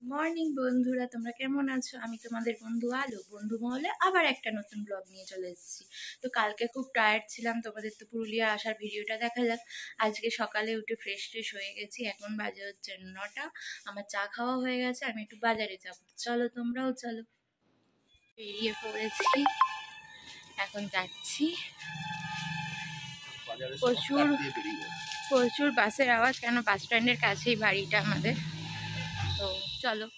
Morning বন্ধুরা, তোমরা কেমন আছো? আমি তোমাদের বন্ধু আলো। বন্ধু মহলে আবার একটা নতুন ব্লগ নিয়ে চলে এসেছি। তো কালকে খুব টায়ার্ড ছিলাম, তোমাদের তো পুরুলিয়া আসার ভিডিওটা দেখালাম। আজকে সকালে উঠে ফ্রেশ হয়ে গেছি। এখন বাজে হচ্ছে 9টা। আমার চা খাওয়া হয়ে গেছে, আমি একটু বাজারে যাবো। চলো, তোমরাও চলো। বেরিয়ে পড়েছি, এখন যাচ্ছি। প্রচুর বাসের আওয়াজ, কেন বাস স্ট্যান্ডের কাছেই বাড়িটা আমাদের। তো চলো।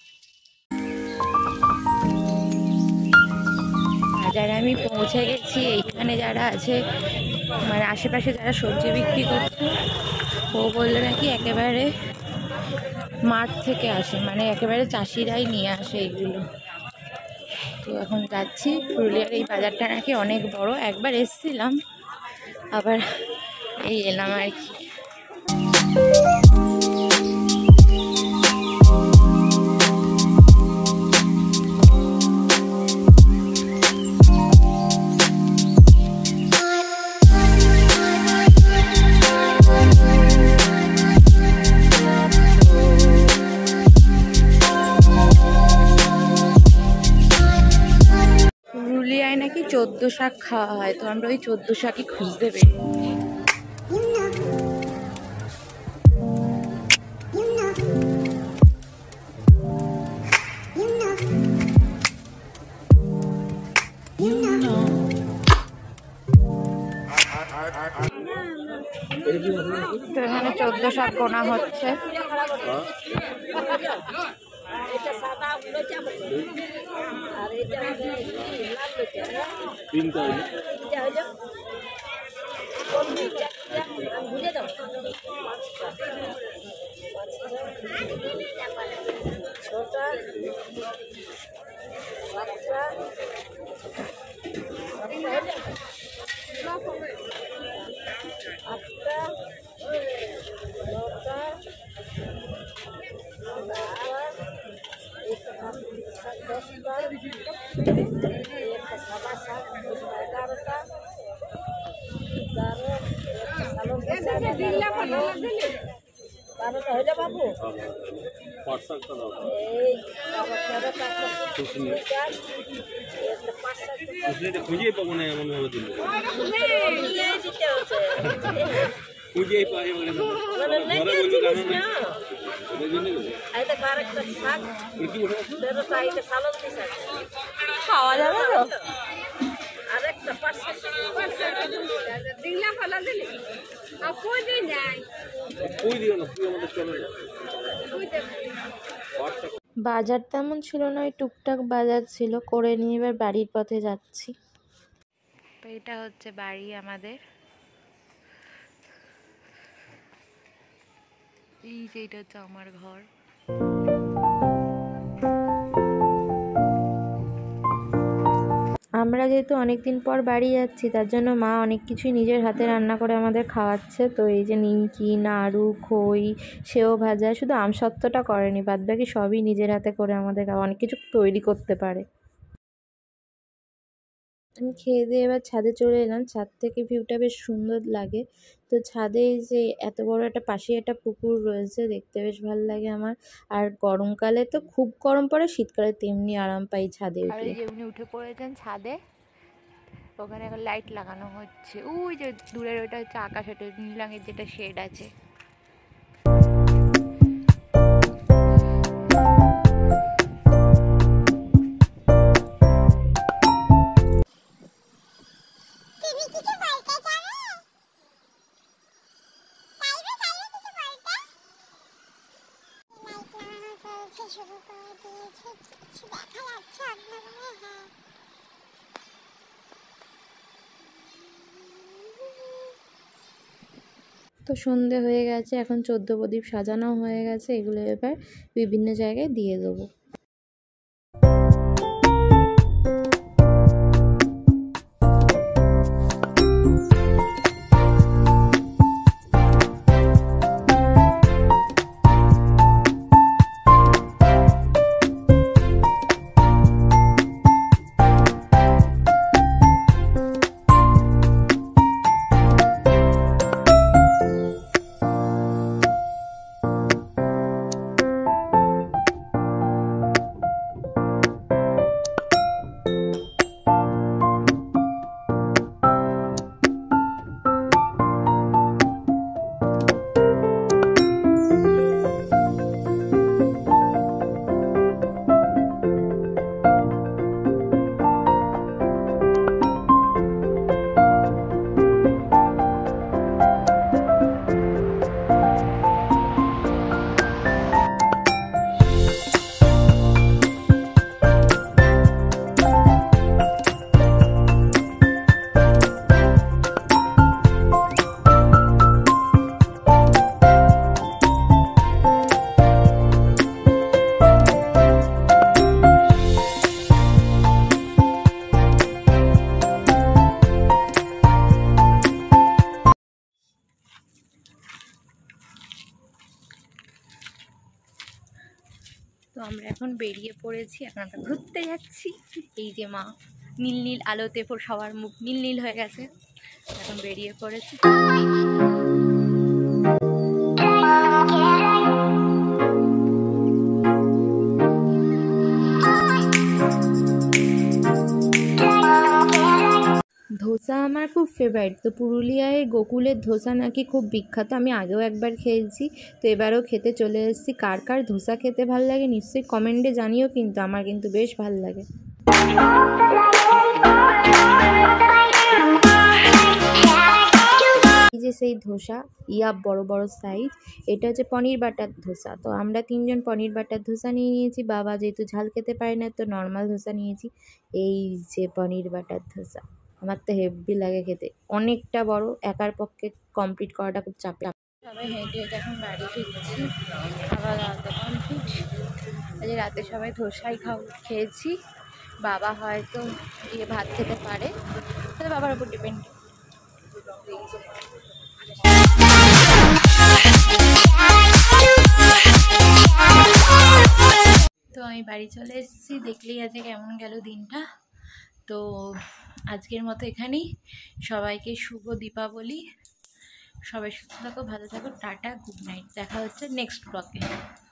বাজারে আমি পৌঁছে গেছি। এইখানে যারা আছে, মানে আশেপাশে যারা সবজি বিক্রি করছে, ও বললো নাকি একেবারে মাঠ থেকে আসে, মানে একেবারে চাষিরাই নিয়ে আসে এগুলো। তো এখন যাচ্ছি। পুরুলিয়ার এই বাজারটা নাকি অনেক বড়, একবার এসেছিলাম, আবার এই এলাম আর কি। পুরুলিয়ায় নাকি 14 শাক খাওয়া হয়, তো আমরা ওই 14 শাকই খুঁজতে বেরি। তো এখানে 14 শাক গোনা হচ্ছে। খুঁজেই পাবো না এমন ভাবে দিল, খুঁজেই পাই খাওয়া যাবে তো। বাজার তেমন ছিল না, ওই টুকটাক বাজার ছিল, করে নিয়ে এবার বাড়ির পথে যাচ্ছি। তো এটা হচ্ছে বাড়ি আমাদের। এই যে এটা হচ্ছে আমার ঘর। আমরা যেহেতু অনেকদিন পর বাড়ি যাচ্ছি, তার জন্য মা অনেক কিছুই নিজের হাতে রান্না করে আমাদের খাওয়াচ্ছে। তো এই যে নিমকি, নাড়ু, খই, সেও ভাজা, শুধু আমসত্ত্বটা করেনি, বাদবাকি সবই নিজের হাতে করে আমাদের অনেক কিছু তৈরি করতে পারে। আমি খেয়ে দিয়ে এবার ছাদে চলে এলাম। ছাদ থেকে ভিউটা বেশ সুন্দর লাগে। তো ছাদে যে এত বড় একটা পাশে একটা পুকুর রয়েছে, দেখতে বেশ ভালো লাগে আমার। আর গরমকালে তো খুব গরম পড়ে, শীতকালে তেমনি আরাম পাই ছাদে উঠে। উনি উঠে পড়েছেন ছাদে, ওখানে এখন লাইট লাগানো হচ্ছে। ওই যে দূরের ওইটা হচ্ছে আকাশ, ওটা নীল রঙের যেটা শেড আছে। শুরু করে দিয়েছে, কিছু দেখা যাচ্ছে আপনাদের? হ্যাঁ, তো সন্ধে হয়ে গেছে, এখন 14 প্রদীপ সাজানো হয়ে গেছে। এগুলো এবার বিভিন্ন জায়গায় দিয়ে দেবো। এখন বেরিয়ে পড়েছি, এখন আমরা ঘুরতে যাচ্ছি। এই যে মা, নীল নীল আলোতে সবার মুখ নীল নীল হয়ে গেছে, এখন বেরিয়ে পড়েছি। ধোসা আমার খুব ফেভারিট। তো পুরুলিয়ায় গোকুলের ধোসা নাকি খুব বিখ্যাত, আমি আগেও একবার খেয়েছি, তো এবারেও খেতে চলে এসেছি। কার কার ধোসা খেতে ভালো লাগে নিশ্চয়ই কমেন্টে জানিও, কিন্তু আমার কিন্তু বেশ ভালো লাগে। এই যে সেই ধোসা, ইয়া বড় বড় সাইজ, এটা হচ্ছে পনির বাটার ধোসা। তো আমরা 3 জন পনির বাটার ধোসা নিয়ে নিয়েছি, বাবা যেহেতু ঝাল খেতে পারে না তো নর্মাল ধোসা নিয়েছি। এই যে পনির বাটার ধোসা, আমার তো হেভি লাগে খেতে, অনেকটা বড়, একার পক্ষে কমপ্লিট করাটা খুব চাপের। সবাই হেঁটে হেঁটে এখন বাড়ি ফিরছি, খাওয়া দাওয়া কমপ্লিট। আজ রাতে সবাই ধোসাই খেয়েছি, বাবা হয়তো গিয়ে ভাত খেতে পারে, তাহলে বাবার উপর ডিপেন্ড। তো আমি বাড়ি চলে এসেছি, দেখলেই আজকে কেমন গেল দিনটা। তো আজকের মতো এখানেই, সবাইকে শুভ দীপাবলি, সবাই সুস্থ থাকো, ভালো থাকো, টাটা, গুড নাইট, দেখা হচ্ছে নেক্সট ব্লগে।